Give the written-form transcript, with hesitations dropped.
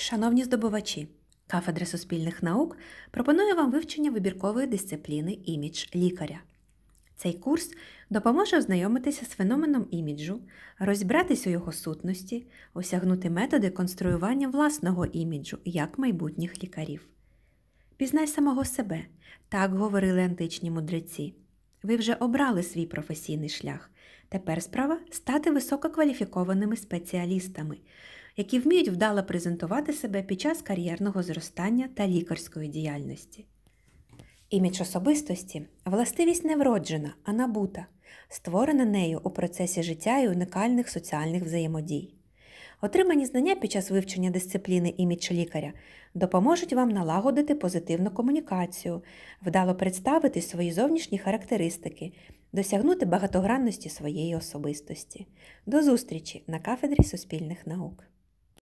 Шановні здобувачі, кафедра суспільних наук пропонує вам вивчення вибіркової дисципліни імідж лікаря. Цей курс допоможе ознайомитися з феноменом іміджу, розібратися у його сутності, осягнути методи конструювання власного іміджу як майбутніх лікарів. Пізнай самого себе, так говорили античні мудреці. Ви вже обрали свій професійний шлях. Тепер справа – стати висококваліфікованими спеціалістами, які вміють вдало презентувати себе під час кар'єрного зростання та лікарської діяльності. Імідж особистості – властивість не вроджена, а набута, створена нею у процесі життя і унікальних соціальних взаємодій. Отримані знання під час вивчення дисципліни імідж лікаря допоможуть вам налагодити позитивну комунікацію, вдало представити свої зовнішні характеристики, досягнути багатогранності своєї особистості. До зустрічі на кафедрі суспільних наук.